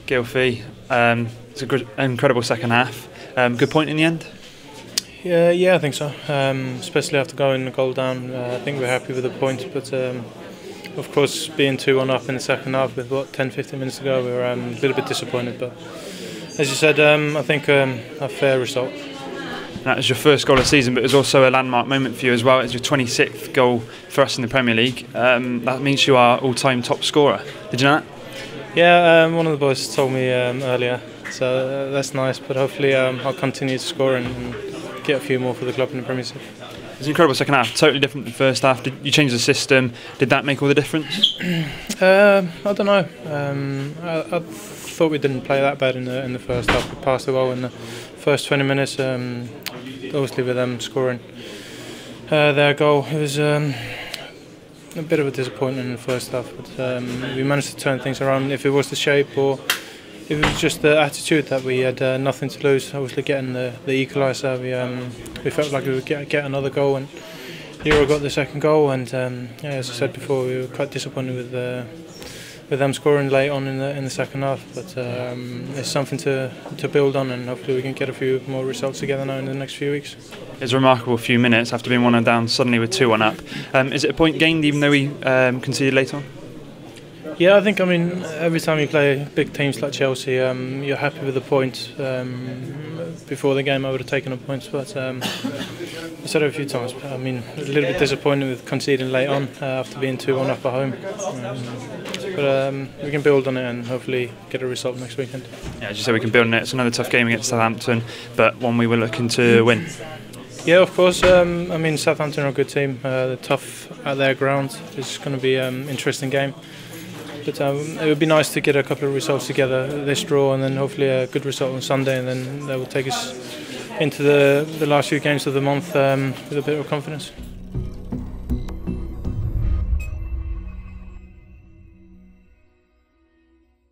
Gylfi. It's an incredible second half. Good point in the end? Yeah, I think so. Especially after going a goal down, I think we're happy with the point. But of course, being 2-1 up in the second half with 10-15 minutes to go, we were a little bit disappointed. But as you said, I think a fair result. That was your first goal of the season, but it was also a landmark moment for you as well. It's your 26th goal for us in the Premier League. That means you are all-time top scorer. Did you know that? Yeah, one of the boys told me earlier, so that's nice. But hopefully I'll continue to score and get a few more for the club in the Premier League. It was an incredible second half, totally different than the first half. Did you change the system? Did that make all the difference? I don't know. I thought we didn't play that bad in the first half. We passed the ball in the first 20 minutes. Obviously with them scoring their goal, it was a bit of a disappointment in the first half. But we managed to turn things around. If it was the shape or if it was just the attitude that we had nothing to lose, obviously getting the equaliser, we felt like we would get another goal, and Euro got the second goal. And yeah, as I said before, we were quite disappointed with them scoring late on in the second half. But it's something to build on, and hopefully we can get a few more results together now in the next few weeks. It's a remarkable few minutes after being 1-0 down, suddenly with 2-1 up. Is it a point gained even though we conceded late on? Yeah, I think, every time you play big teams like Chelsea, you're happy with the point. Before the game I would have taken a point, but I said it a few times, but, a little bit disappointed with conceding late on after being 2-1 up at home. But we can build on it and hopefully get a result next weekend. Yeah, as you said, we can build on it. It's another tough game against Southampton, but one we were looking to win. Yeah, of course. Southampton are a good team. They're tough at their ground. It's going to be an interesting game. But it would be nice to get a couple of results together, this draw, and then hopefully a good result on Sunday, and then that will take us into the last few games of the month with a bit of confidence.